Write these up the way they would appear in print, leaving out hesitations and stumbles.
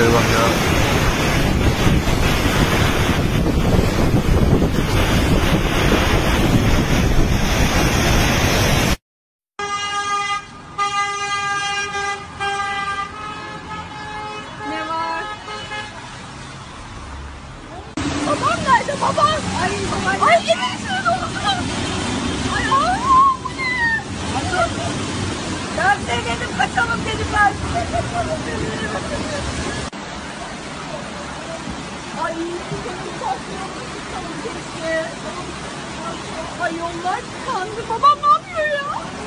eyvah ya. Ne var? Babam nerede babam? Ay babam. Ay gelin şurada olsun. Ay bu ne? Ben size dedim kaçalım dedim ben. Kaçalım dedim. Ay canım patlıyor. Kaçalım keşke. Ay yollar tıkandı. Babam ne yapıyor ya?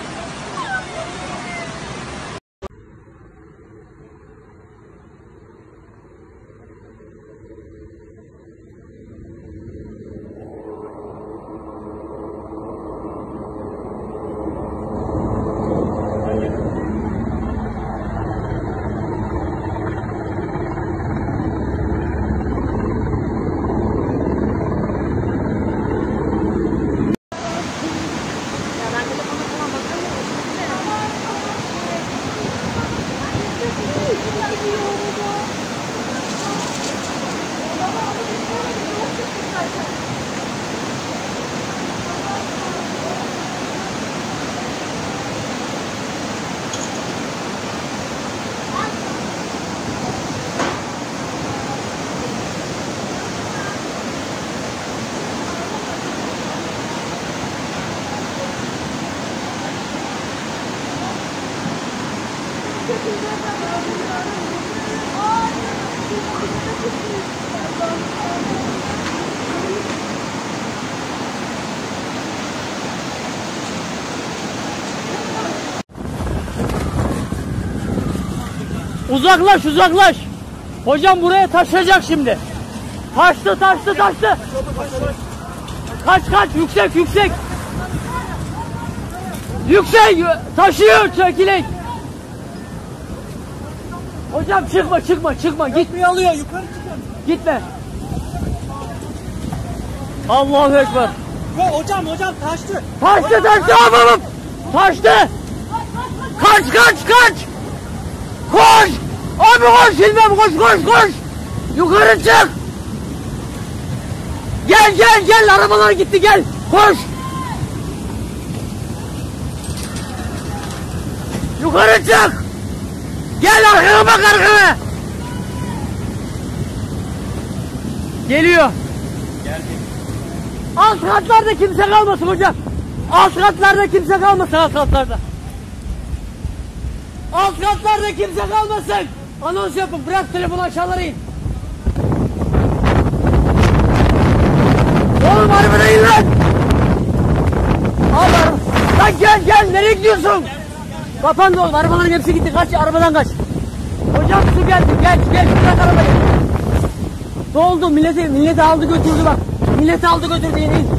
Uzaklaş uzaklaş. Hocam buraya taşıyacak şimdi. Taştı. Kaç yüksek. Yüksek taşıyor çekilek. Hocam çıkma gitmiyor alıyor yukarı çıkın. Gitme. Allahu Ekber. Hocam taştı. Babam. Taştı. Kaç. Koş. Abi koş Hilmem koş. Yukarı çık. Gel arabalar gitti gel. Koş. Yukarı çık. Gel arkana bak arkana. Geliyor. Geldi. Alt katlarda kimse kalmasın hocam. Alt katlarda kimse kalmasın alt katlarda. Alt katlarda kimse kalmasın. Anons yapın. Bırak telefonu aşağılara in. Oğlum arabada in lan. Al lan gel. Nereye gidiyorsun? Kapandı oğlum. Arabaların hepsi gitti. Kaç arabadan kaç. Hocam su geldi. Gel. Bırak arabayı. Doldu. Milleti aldı götürdü bak. Milleti aldı götürdü yine in.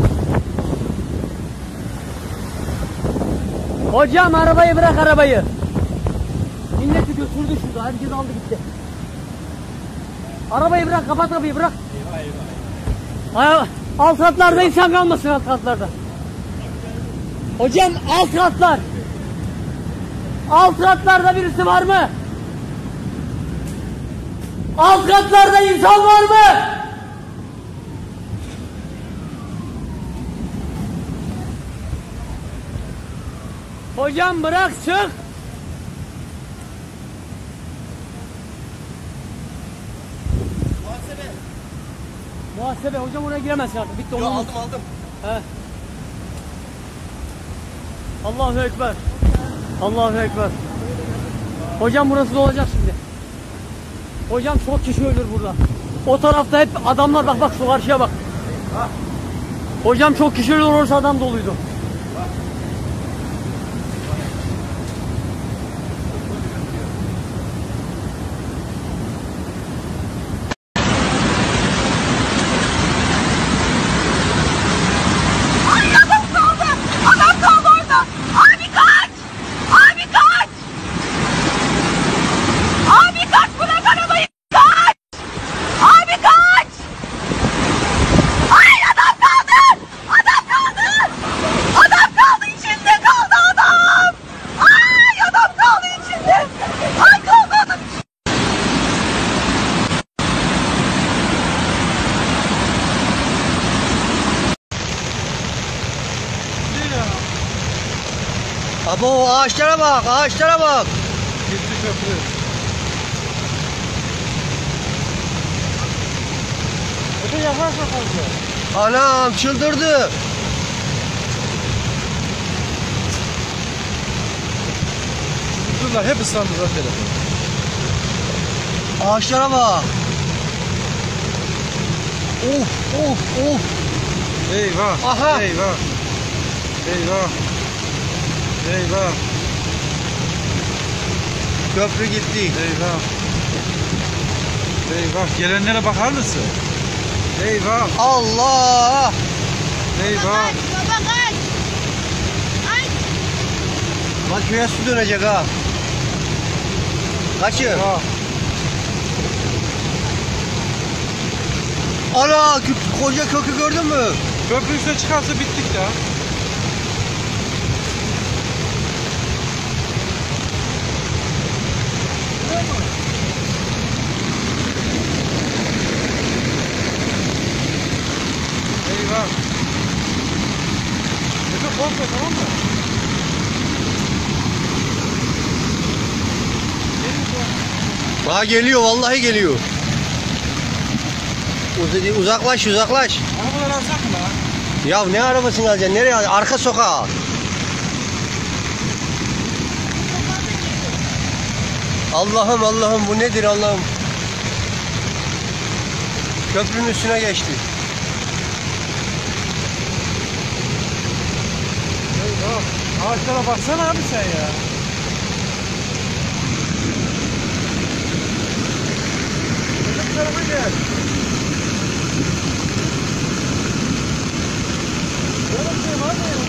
Hocam arabayı bırak arabayı. Milleti götürdü şurada. Herkes aldı gitti. Arabayı bırak. Kapat kapıyı bırak. Eyvah. Alt katlarda insan kalmasın alt katlarda. Hocam alt katlar. Alt katlarda birisi var mı? Alt katlarda insan var mı? Hocam bırak çık. Muhasebe hocam oraya giremezsin artık. Bitti onu. Aldım. He. Allahu Ekber. Hocam burası dolacak şimdi. Hocam çok kişi ölür burada. O tarafta hep adamlar bak şu karşıya bak. Hocam çok kişi ölür orası adam doluydu. Abo ağaçlara bak, ağaçlara bak. Gitti köprü. Öte yaklaşma fazla. Anam çıldırdı. Bunlar hep ıslandı zaten. Ağaçlara bak. Of of of. Eyvah. Aha. Eyvah. Eyvah. Eyvah. Köprü gitti. Eyvah. Eyvah. Gelenlere bakar mısın? Eyvah. Allah. Eyvah. Baba kaç. Ay. Bak köye su dönecek ha. Kaçın. Eyvah. Ana koca kökü gördün mü? Köprü üstüne çıkarsa bittik ya. Eyvah. Efe korkma, tamam mı? Ha geliyor vallahi geliyor. Uzaklaş uzaklaş. Arabaları alsak mı lan? Ya ne arabasını alacaksın? Nereye alacaksın? Arka sokağa. Allah'ım Allah'ım bu nedir Allah'ım? Köprünün üstüne geçti. Eyvah. Ağaçlara baksana abi sen ya. Benim tarafa gel. Böyle bir şey var mı ya?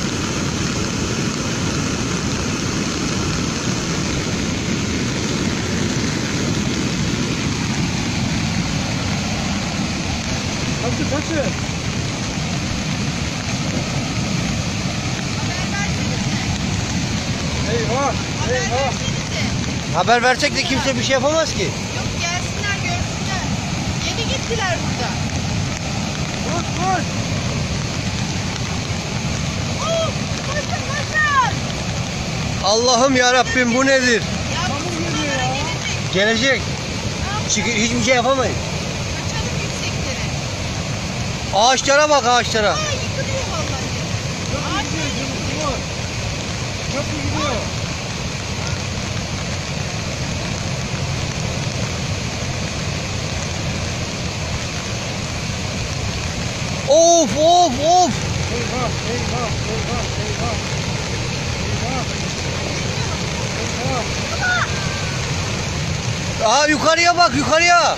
Kaçın kaçın. Eyvah. Eyvah. Haber versek de kimse bir şey yapamaz ki. Yok gelsinler görsünler. Yeni gittiler burada. Koş koş. Koşun koşun. Allah'ım ya Rabbim bu nedir? Ya Çamur geliyor ya. Gelecek. Hiçbir şey yapamayız. kaçalım yükseklere. Ağaçlara bak ağaçlara. Aa yıkılıyor vallahi. Köprü gidiyor. Köprü. Köprü gidiyor. Of of of. Eyvah, eyvah, eyvah, eyvah. Eyvah. Eyvah. Aa yukarıya bak yukarıya.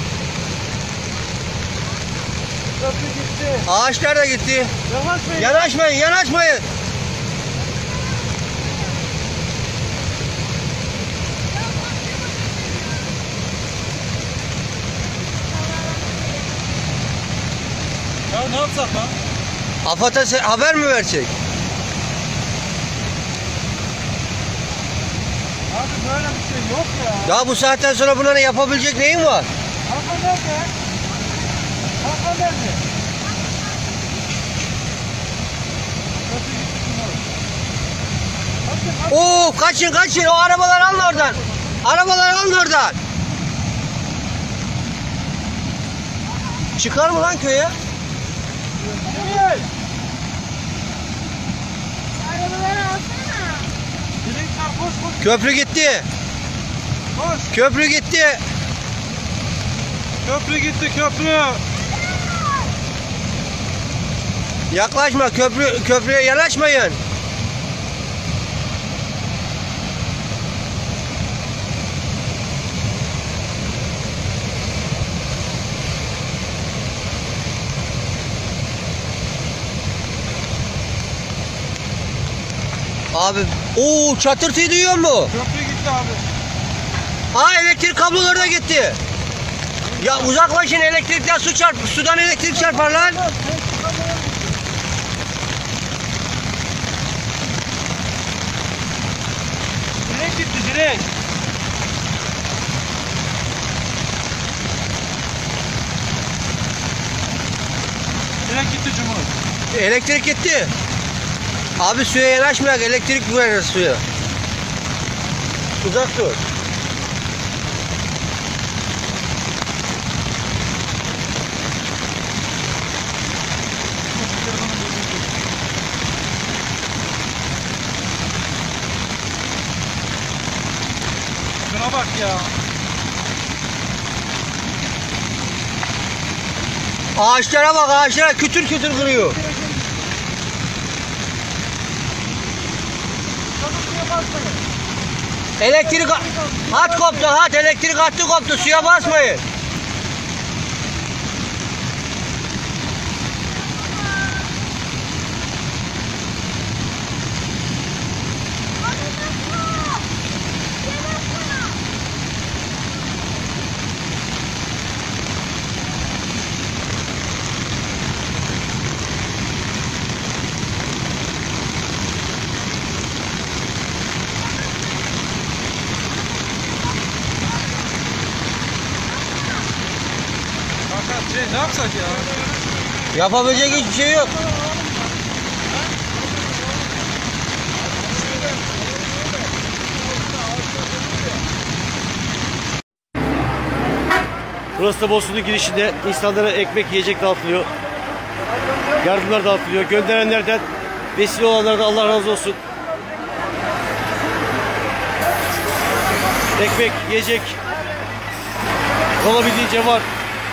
Köprü gitti. Ağaçlar da gitti. Yavaşlayın. Yanaşmayın yanaşmayın. Ya ne yapsak lan? AFAD'a haber mi versek? Abi böyle bir şey yok ya. Ya bu saatten sonra buna ne yapabilecek neyin var? Hakan nerede? Hakan nerede? Köprü gitti Cumhur. Kaçın kaçın. Oo kaçın kaçın o arabaları alın oradan. Arabaları alın oradan. Çıkar mı lan köye? Cemil. Arabaları alsana. Direkler koş koş Köprü gitti. koş. Köprü gitti. Köprü gitti köprü. Yaklaşma köprüye yanaşmayın. Abi o çatırtıyı duyuyor mu? Köprü gitti abi. Ha elektrik kabloları da gitti. Ya uzaklaşın elektrikten sudan elektrik çarpar lan. Direkt gitti direkt. Direkt gitti Cumhur. Elektrik gitti. Abi suya yanaşmayak, elektrik verir suya. Uzak dur. Şuna bak ya. Ağaçlara bak, ağaçlara kütür kütür kırıyor. Elektrik hat koptu, hat elektrik hattı koptu, suya basmayın. Ne yapsak ya? Yapabilecek hiçbir şey yok. Burası da Bosna'nın girişinde insanlara ekmek, yiyecek dağıtılıyor. Yardımlar dağıtılıyor. Gönderenlerden, vesile olanlardan Allah razı olsun. Ekmek, yiyecek olabildiğince var.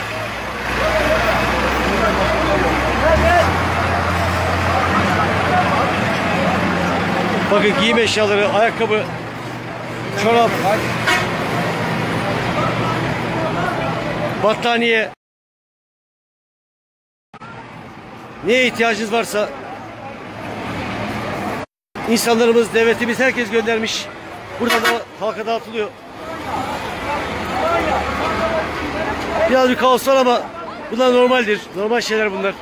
Bakın giyim eşyaları, ayakkabı, çorap, battaniye. Neye ihtiyacınız varsa insanlarımız, devletimiz, herkes göndermiş. Burada da halka dağıtılıyor. Biraz bir kaos var ama bunlar normaldir. Normal şeyler bunlar.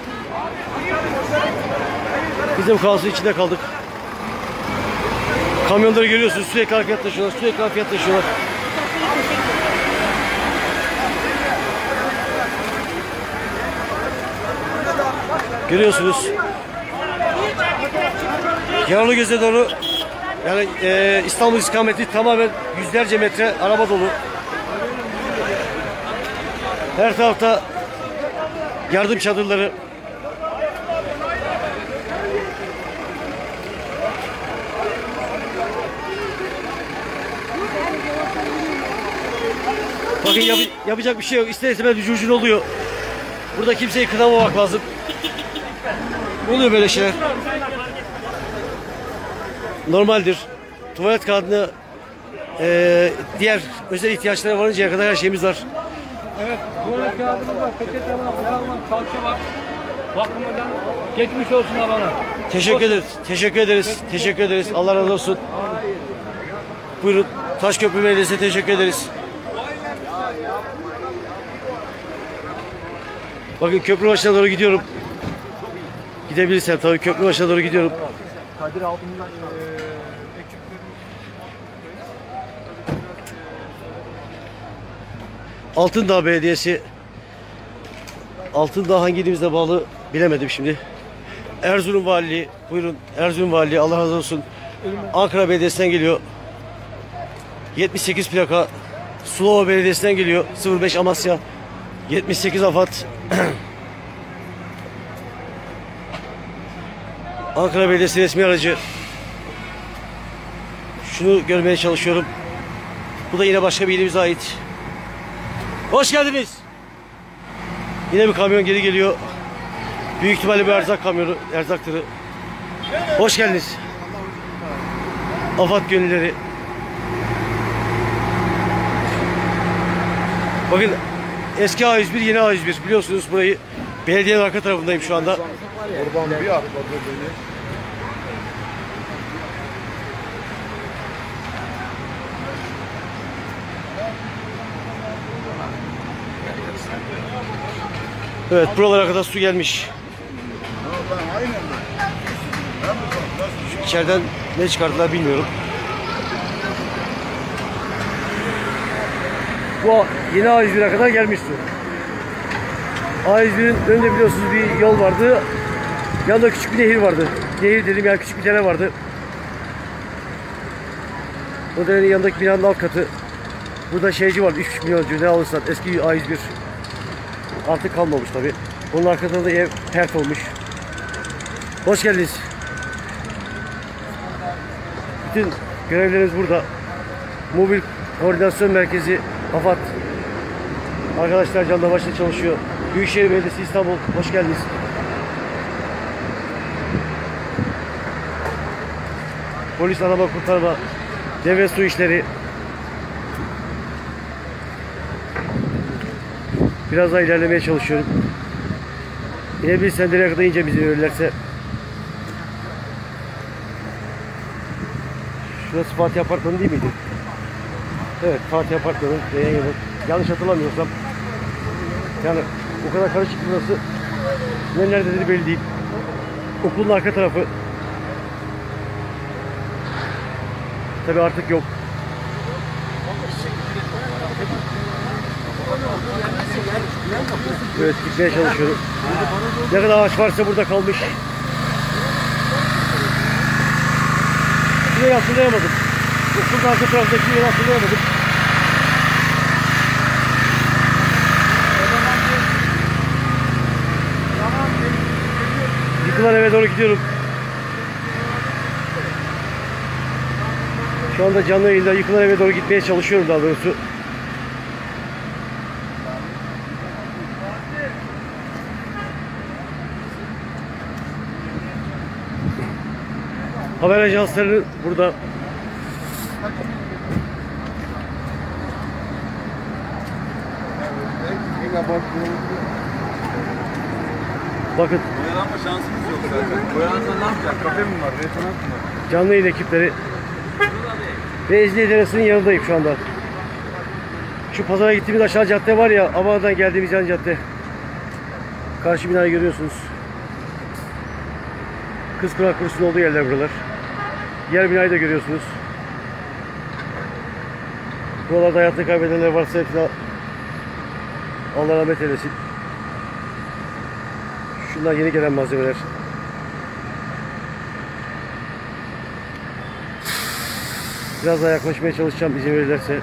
Biz de bu kaosun içinde kaldık. Kamyonları görüyorsunuz, sürekli hareket taşıyorlar, sürekli hareket taşıyorlar. Görüyorsunuz. Yaralıgöz'e doğru, yani İstanbul istikameti tamamen yüzlerce metre araba dolu. Her tarafta yardım çadırları. Bakın yapacak bir şey yok. İster istemez bir curcun oluyor. Burada kimseyi kınamamak lazım. Oluyor böyle şeyler. Normaldir. Tuvalet kağıdını diğer özel ihtiyaçlara varıncaya kadar her şeyimiz var. Evet, tuvalet kağıdımız var, peçete var, falan kalça var. Bakımından geçmiş olsun alana. Teşekkür ederiz. Teşekkür ederiz. Teşekkür ederiz. Allah razı olsun. Buyurun. Taşköprü Belediyesi'ne teşekkür ederiz. Bakın köprü başına doğru gidiyorum. Gidebilirsem tabii köprü başına doğru gidiyorum. Altındağ Belediyesi. Altındağ hangi ilimizde bağlı bilemedim şimdi. Erzurum Valiliği. Buyurun. Erzurum Valiliği. Allah razı olsun. Ankara Belediyesi'nden geliyor. 78 plaka. Sulova Belediyesi'nden geliyor. 05 Amasya. 78 AFAD. Ankara Belediyesi resmi aracı. Şunu görmeye çalışıyorum. Bu da yine başka bir ilimize ait. Hoş geldiniz. Yine bir kamyon geri geliyor. Büyük ihtimalle bir erzak kamyonu, erzak tırı. Hoş geldiniz. AFAD gönülleri. Bakın eski A101, yeni A101. Biliyorsunuz burayı, belediyenin arka tarafındayım şu anda. Oradan bir atladı beni. Evet, buralara kadar su gelmiş. İçeriden ne çıkardılar bilmiyorum. Bu yeni A101'e kadar gelmiş su. A101'in önünde biliyorsunuz bir yol vardı. Yanında küçük bir nehir vardı. nehir dedim yani küçük bir dere vardı. O derenin yanındaki binanın alt katı. Burada şeyci vardı 3,5 milyon ne alırsan eski A101. Artık kalmamış tabi. Onun arkasında da ev pert olmuş. Hoş geldiniz. Bütün görevlerimiz burada. Mobil Koordinasyon Merkezi AFAD. Arkadaşlar canla başla çalışıyor. Büyükşehir Belediyesi İstanbul. Hoş geldiniz. Polis arama kurtarma. Devlet su işleri. Biraz daha ilerlemeye çalışıyorum. İnebilirsen nereye kadar ince bizi verirlerse. Şurası Fatih Apartmanı değil miydi? Evet, Fatih Apartmanı. Yanlış hatırlamıyorsam. Yani o kadar karışık burası. Ne nerededir belli değil. Okulun arka tarafı. Tabi artık yok. Evet, gitmeye çalışıyorum. Ne kadar ağaç varsa burada kalmış. Burayı hatırlayamadım. Okulun arka taraftaki yeri hatırlayamadım. Yıkılan eve doğru gidiyorum. Şu anda canlı yayında yıkılan eve doğru gitmeye çalışıyorum daha doğrusu. Haber ajansları burada. Bakın. Boyalanma şansımız yok zaten. Boyalansa ne yapacak? Kafe mi var? Restoran mı var? Canlı yayın ekipleri. Ve Ezniye Deresi'nin yanındayım şu anda. Şu pazara gittiğimiz aşağı cadde var ya, Adana'dan geldiğimiz yan cadde. Karşı binayı görüyorsunuz. Kızpınar Kursu'nun olduğu yerler buralar. Diğer binayı da görüyorsunuz. Buralarda hayatını kaybedenler varsa hepsine Allah rahmet eylesin. Şunlar yeni gelen malzemeler. Biraz daha yaklaşmaya çalışacağım izin verirlerse.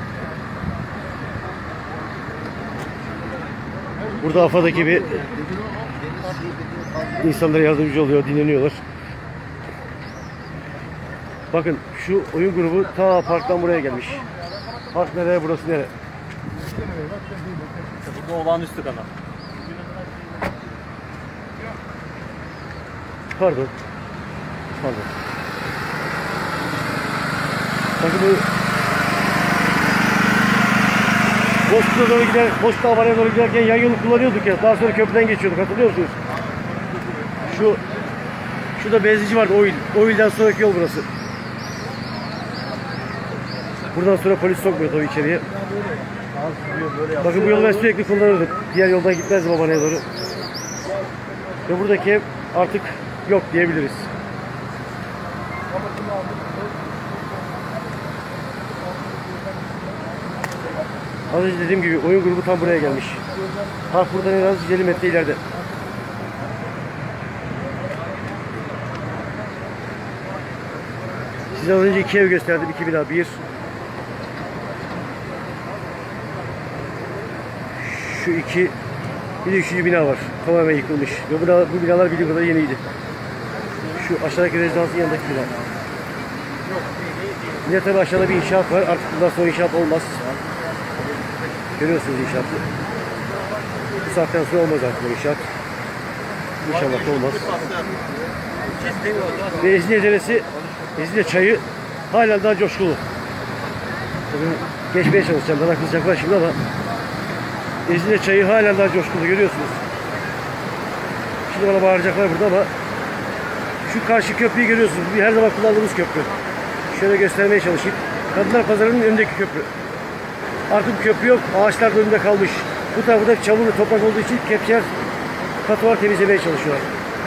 Burada AFAD ekibi insanlara yardımcı oluyor, dinleniyorlar. Bakın şu oyun grubu ta parktan buraya gelmiş. Park nereye, burası nereye? Burada olağanüstü kanal. Pardon. Pardon. Bakın bu Bozkır'a doğru gider, Bozkır Havan'a doğru giderken yan yolu kullanıyorduk ya. Daha sonra köprüden geçiyorduk. Hatırlıyor musunuz? Şurada benzinci vardı. Oil'den sonraki yol burası. Buradan sonra polis sokmuyor tabii içeriye. Bakın bu yolu ben sürekli kullanırdım. Diğer yoldan gitmezdim Havan'a doğru. Ve buradaki ev artık yok diyebiliriz. Az önce dediğim gibi oyun grubu tam buraya gelmiş. Park buradan en az 150 metre ileride. Size az önce iki ev gösterdim, iki bina. Bir şu iki, bir de üçüncü bina var. Tamamen yıkılmış. Ve bu binalar bildiğim kadar yeniydi. Şu aşağıdaki rezidansın yanındaki bina. Yine tabi aşağıda bir inşaat var. Artık bundan sonra inşaat olmaz. Görüyorsunuz inşaatı. Bu saatten sonra olmaz artık bu inşaat. İnşallah da olmaz. Ve Ezniye Deresi, Ezniye Çayı hala daha coşkulu. Tabii geçmeye çalışacağım. Bana kızacaklar şimdi ama Ezniye Çayı hala daha coşkulu, görüyorsunuz. Şimdi bana bağıracaklar burada ama şu karşı köprüyü görüyorsunuz. Bu her zaman kullandığımız köprü. Şöyle göstermeye çalışayım. Kadınlar Pazarı'nın önündeki köprü. Artık köprü yok. Ağaçlar önünde kalmış. Bu tarafta çamur ve toprak olduğu için kepçeler katuvar temizlemeye çalışıyorlar.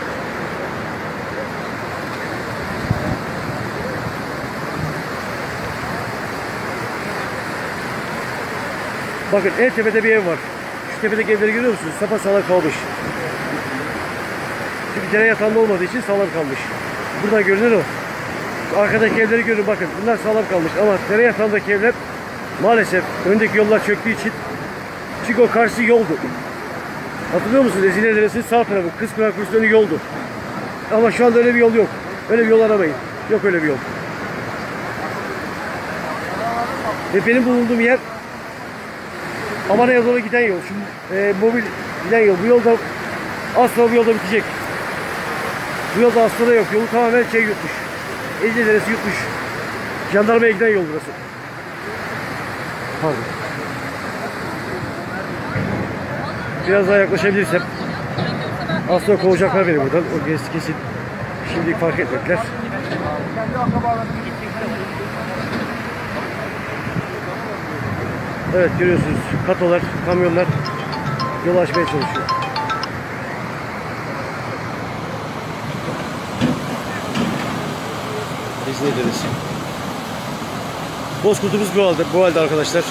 Bakın en tepede bir ev var. Şu tepedeki evleri görüyor musunuz? Sapasağlam kalmış. Çünkü dere yatağında olmadığı için sağlam kalmış. Buradan görünür o. Arkadaki evleri görün bakın. Bunlar sağlam kalmış ama dere yatağındaki evler maalesef öndeki yollar çöktüğü için, çünkü o karşı yoldu. Hatırlıyor musunuz? Ezine Deresi'nin sağ tarafı, Kızpınar Kursu'nun önü yoldu. Ama şu anda öyle bir yol yok. Öyle bir yol aramayın. Yok öyle bir yol. Ve benim bulunduğum yer Amana'ya doğru giden yol. Şu mobil giden yol. Bu yolda asla bu yolda bitecek. Bu yolda asla da yok. Yolu tamamen şey yutmuş. Ezine Deresi yutmuş. Jandarmaya giden yol burası. Pardon. Biraz daha yaklaşabilirsem aslında kovacaklar beni buradan. O kesin. Şimdilik fark etmediler. Evet, görüyorsunuz katolar, kamyonlar yol açmaya çalışıyor. Ezine Deresi. Bozkurtumuz bu halde arkadaşlar.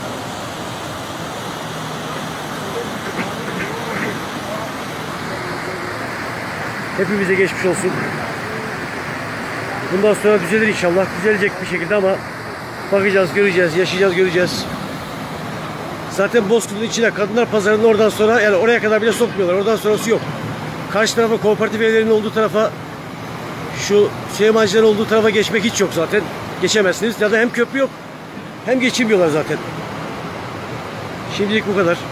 Hepimize geçmiş olsun. Bundan sonra düzelir inşallah. Düzelecek bir şekilde ama bakacağız, göreceğiz, yaşayacağız, göreceğiz. Zaten Bozkurt'un içine Kadınlar Pazarı'nın oradan sonra, yani oraya kadar bile sokmuyorlar. Oradan sonrası yok. Karşı tarafa kooperatif evlerinin olduğu tarafa, şu Süleymancıların olduğu tarafa geçmek hiç yok zaten. Geçemezsiniz. Ya da hem köprü yok hem geçilmiyorlar zaten. Şimdilik bu kadar.